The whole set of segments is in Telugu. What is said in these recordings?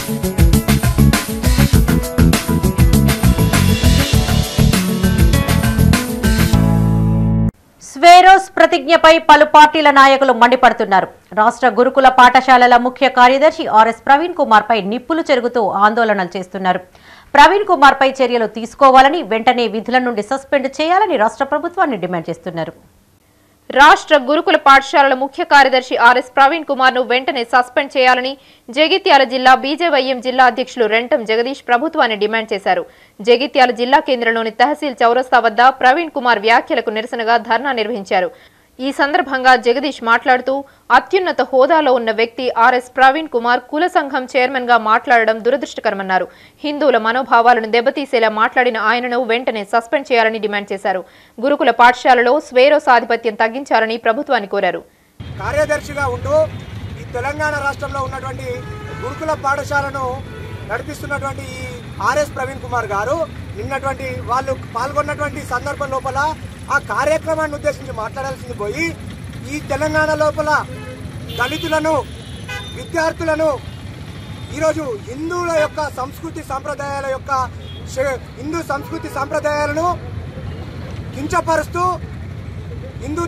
స్వేరోస్ ప్రతిజ్ఞపై పలు పార్టీల నాయకులు మండిపడుతున్నారు. రాష్ట్ర గురుకుల పాఠశాలల ముఖ్య కార్యదర్శి ఆర్ఎస్ ప్రవీణ్ కుమార్ పై నిప్పులు చెరుగుతూ ఆందోళనలు చేస్తున్నారు. ప్రవీణ్ కుమార్ పై చర్యలు తీసుకోవాలని, వెంటనే విధుల నుండి సస్పెండ్ చేయాలని రాష్ట్ర ప్రభుత్వాన్ని డిమాండ్ చేస్తున్నారు. రాష్ట్ర గురుకుల పాఠశాలల ముఖ్య కార్యదర్శి ఆర్ఎస్ ప్రవీణ్ కుమార్ ను వెంటనే సస్పెండ్ చేయాలని జగిత్యాల జిల్లా బీజేవైఎం జిల్లా అధ్యక్షులు రెంటం జగదీష్ ప్రభుత్వాన్ని డిమాండ్ చేశారు. జగిత్యాల జిల్లా కేంద్రంలోని తహసీల్ చౌరస్తా వద్ద ప్రవీణ్ కుమార్ వ్యాఖ్యలకు నిరసనగా ధర్నా నిర్వహించారు. ఈ సందర్భంగా జగదీష్ మాట్లాడుతూ అత్యున్నత హోదాలో ఉన్న వ్యక్తి ఆర్ఎస్ ప్రవీణ్ కుమార్ కుల సంఘం చైర్మన్ గా మాట్లాడడం దురదృష్టకరమన్నారు. హిందువుల మనోభావాలను దెబ్బతీసేలా మాట్లాడిన ఆయనను వెంటనే సస్పెండ్ చేయాలని డిమాండ్ చేశారు. గురుకుల పాఠశాలలో స్వేరోస్ ఆధిపత్యం తగ్గించాలని ప్రభుత్వాన్ని కోరారు. కార్యదర్శిగా ఉంటూ ఈ తెలంగాణ రాష్ట్రంలో ఉన్నటువంటి గురుకుల పాఠశాలను నడిపిస్తున్నటువంటి ఈ ఆర్ఎస్ ప్రవీణ్ కుమార్ గారు నిన్నటువంటి వాళ్ళు పాల్గొన్నటువంటి సందర్భం లోపల ఆ కార్యక్రమాన్ని ఉద్దేశించి మాట్లాడాల్సింది పోయి ఈ తెలంగాణ లోపల దళితులను, విద్యార్థులను ఈరోజు హిందువుల యొక్క హిందూ సంస్కృతి సంప్రదాయాలను కించపరుస్తూ హిందూ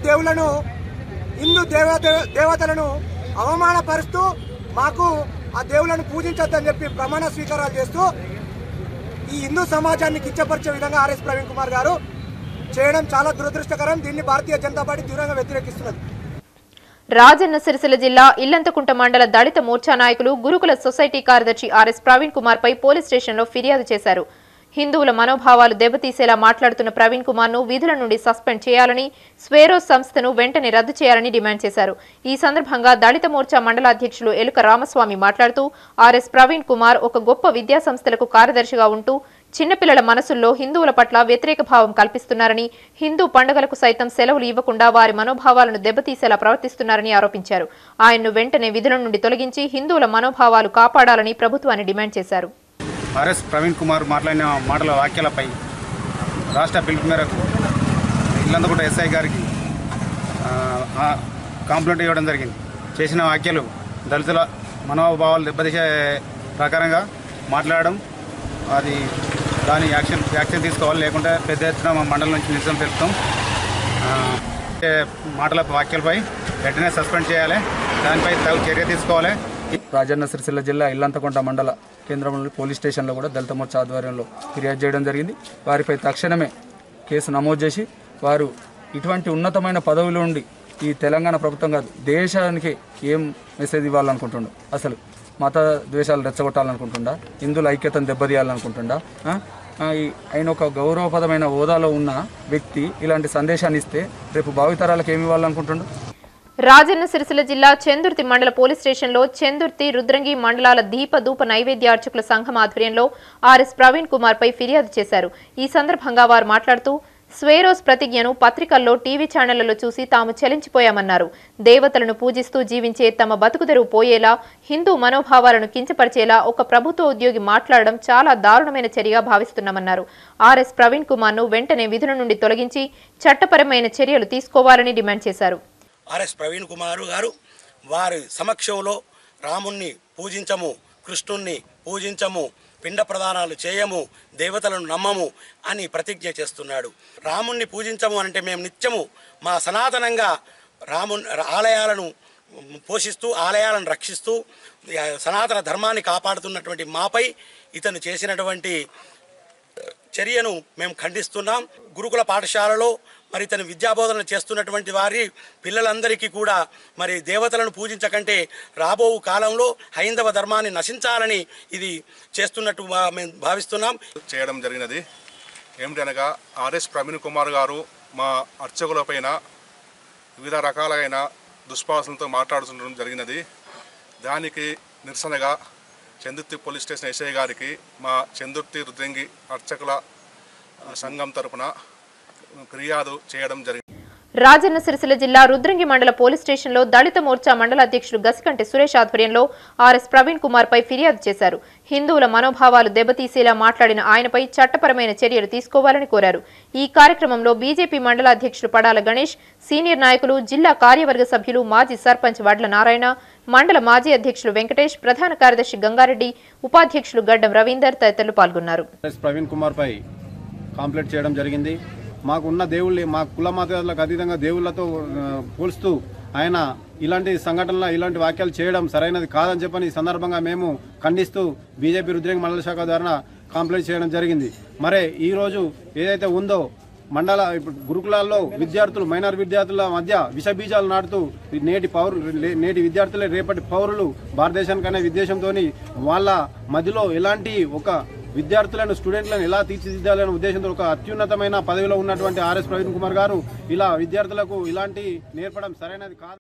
దేవతలను అవమానపరుస్తూ మాకు ఆ దేవులను పూజించొద్దని చెప్పి ప్రమాణ స్వీకారాలు చేస్తూ ఈ హిందూ సమాజాన్ని కించపరిచే విధంగా ఆర్ఎస్ ప్రవీణ్ కుమార్ గారు చేయడం చాలా దురదృష్టకరం. దీన్ని భారతీయ జనతా పార్టీ తీవ్రంగా వ్యతిరేకిస్తున్నది. రాజన్న సిరిసిల్ల జిల్లా ఇల్లంతకుంట మండల దళిత మోర్చా నాయకులు గురుకుల సొసైటీ కార్యదర్శి ఆర్ఎస్ ప్రవీణ్ కుమార్ పై పోలీస్ స్టేషన్లో ఫిర్యాదు చేశారు. హిందువుల మనోభావాలు దెబ్బతీసేలా మాట్లాడుతున్న ప్రవీణ్ కుమార్ ను విధుల నుండి సస్పెండ్ చేయాలని, స్వేరోస్ సంస్థను వెంటనే రద్దు చేయాలని డిమాండ్ చేశారు. ఈ సందర్భంగా దళిత మోర్చా మండల అధ్యక్షులు ఎలుక రామస్వామి మాట్లాడుతూ ఆర్ఎస్ ప్రవీణ్ కుమార్ ఒక గొప్ప విద్యా సంస్థలకు కార్యదర్శిగా ఉంటూ చిన్నపిల్లల మనసుల్లో హిందువుల పట్ల వ్యతిరేక భావం కల్పిస్తున్నారని, హిందూ పండుగలకు సైతం సెలవులు ఇవ్వకుండా వారి మనోభావాలను దెబ్బతీసేలా ప్రవర్తిస్తున్నారని ఆరోపించారు. ఆయన్ను వెంటనే విధుల నుండి తొలగించి హిందువుల మనోభావాలు కాపాడాలని ప్రభుత్వాన్ని డిమాండ్ చేశారు. ఆర్ఎస్ ప్రవీణ్ కుమార్ మాట్లాడిన మాటల వాక్యాలపై రాష్ట్ర పిలుపు మేరకు ఇల్లంతకుంట ఎస్ఐ గారికి కంప్లైంట్ ఇవ్వడం జరిగింది. చేసిన వ్యాఖ్యలు దళితుల మనోభావాలు దెబ్బతీసే ప్రకారంగా మాట్లాడడం, అది దాని యాక్షన్ తీసుకోవాలి, లేకుంటే పెద్ద ఎత్తున మా మండలం నుంచి నిరసన తెలుపుతాం. మాటల వాక్యాలపై వెంటనే సస్పెండ్ చేయాలి, దానిపై తగు చర్య తీసుకోవాలి. రాజన్న సిరిసిల్ల జిల్లా ఇల్లంతకుంట మండల కేంద్రంలోని పోలీస్ స్టేషన్లో కూడా దళిత మోర్చా ఆధ్వర్యంలో ఫిర్యాదు చేయడం జరిగింది. వారిపై తక్షణమే కేసు నమోదు చేసి వారు ఇటువంటి ఉన్నతమైన పదవిలో ఉండి ఈ తెలంగాణ ప్రభుత్వం కాదు దేశానికి ఏం మెసేజ్ ఇవ్వాలనుకుంటుండో, అసలు మత ద్వేషాలు రెచ్చగొట్టాలనుకుంటుండా, హిందువుల ఐక్యతను దెబ్బతీయాలనుకుంటుండా, ఆయన ఒక గౌరవపదమైన హోదాలో ఉన్న వ్యక్తి ఇలాంటి సందేశాన్ని ఇస్తే రేపు భావితరాలకు ఏమి ఇవ్వాలనుకుంటుండో. రాజన్న సిరిసిల్ల జిల్లా చెందుర్తి మండల పోలీస్ స్టేషన్లో చెందుర్తి, రుద్రంగి మండలాల దీపధూప నైవేద్య అర్చకుల సంఘం ఆధ్వర్యంలో ఆర్ఎస్ ప్రవీణ్ కుమార్ పై ఫిర్యాదు చేశారు. ఈ సందర్భంగా వారు మాట్లాడుతూ స్వేరోస్ ప్రతిజ్ఞను పత్రికల్లో, టీవీ ఛానళ్లలో చూసి తాము చలించిపోయామన్నారు. దేవతలను పూజిస్తూ జీవించే తమ బతుకుదెరువు పోయేలా, హిందూ మనోభావాలను కించపరిచేలా ఒక ప్రభుత్వ ఉద్యోగి మాట్లాడడం చాలా దారుణమైన చర్యగా భావిస్తున్నామన్నారు. ఆర్ఎస్ ప్రవీణ్ కుమార్ ను వెంటనే విధుల నుండి తొలగించి చట్టపరమైన చర్యలు తీసుకోవాలని డిమాండ్ చేశారు. ఆర్ఎస్ ప్రవీణ్ కుమార్ గారు వారి సమక్షంలో రాముణ్ణి పూజించము, కృష్ణుణ్ణి పూజించము, పిండ ప్రదానాలు చేయము, దేవతలను నమ్మము అని ప్రతిజ్ఞ చేస్తున్నాడు. రాముణ్ణి పూజించము అంటే మేము నిత్యము మా సనాతనంగా ఆలయాలను పోషిస్తూ, ఆలయాలను రక్షిస్తూ, సనాతన ధర్మాన్ని కాపాడుతున్నటువంటి మాపై ఇతను చేసినటువంటి చర్యను మేము ఖండిస్తున్నాం. గురుకుల పాఠశాలలో మరి తను విద్యాబోధన చేస్తున్నటువంటి వారి పిల్లలందరికీ కూడా మరి దేవతలను పూజించకంటే రాబో కాలంలో హైందవ ధర్మాన్ని నశించాలని ఇది చేస్తున్నట్టు మేము భావిస్తున్నాం. చేయడం జరిగినది ఏమిటనగా ఆర్ఎస్ ప్రవీణ్ కుమార్ గారు మా అర్చకులపైన వివిధ రకాలైన దుష్పాసనలతో మాట్లాడుతుండడం జరిగినది. దానికి నిరసనగా చెందుర్తి పోలీస్ స్టేషన్ ఎస్ఐ గారికి మా చెందుర్తి రుద్రంగి అర్చకుల సంఘం తరపున ఫిర్యాదు చేయడం జరిగింది. రాజన్న సిరిసిల్ల జిల్లా రుద్రంగి మండల పోలీస్ స్టేషన్లో దళిత మోర్చా మండల అధ్యక్షుడు గసికంటి సురేష్ ఆధ్వర్యంలో ఆర్ఎస్ ప్రవీణ్ కుమార్ పై ఫిర్యాదు చేశారు. హిందువుల మనోభావాలు దెబ్బతీసేలా మాట్లాడిన ఆయనపై చట్టపరమైన చర్యలు తీసుకోవాలని కోరారు. ఈ కార్యక్రమంలో బీజేపీ మండల అధ్యక్షుడు పడాల గణేష్, సీనియర్ నాయకులు, జిల్లా కార్యవర్గ సభ్యులు, మాజీ సర్పంచ్ వడ్ల నారాయణ, మండల మాజీ అధ్యక్షులు వెంకటేష్, ప్రధాన కార్యదర్శి గంగారెడ్డి, ఉపాధ్యక్షులు గడ్డం రవీందర్ తదితరులు పాల్గొన్నారు. ప్రవీణ్ కుమార్ పై కంప్లైంట్ చేయడం జరిగింది. మాకున్న దేవుళ్ళని మా కుల మతాలకు అతీతంగా దేవుళ్లతో పోల్స్తూ ఆయన ఇలాంటి సంఘటనలు ఇలాంటి వ్యాఖ్యలు చేయడం సరైనది కాదని చెప్పని ఈ సందర్భంగా మేము ఖండిస్తూ బీజేపీ రుద్రంగి మండల శాఖ ద్వారా కంప్లైంట్ చేయడం జరిగింది. మరే ఈ రోజు ఏదైతే ఉందో మండల గురుకులాల్లో విద్యార్థులు మైనార్ విద్యార్థుల మధ్య విషబీజాలు నాటుతూ నేటి విద్యార్థులే రేపటి పౌరులు భారతదేశానికనే ఉద్దేశంతో వాళ్ళ మధ్యలో ఎలాంటి ఒక విద్యార్థులను స్టూడెంట్లను ఎలా తీర్చిదిద్దాలనే ఉద్దేశంతో ఒక అత్యున్నతమైన పదవిలో ఉన్నటువంటి ఆర్ఎస్ ప్రవీణ్ కుమార్ గారు ఇలా విద్యార్థులకు ఇలాంటి నేర్పడం సరైనది కాదు.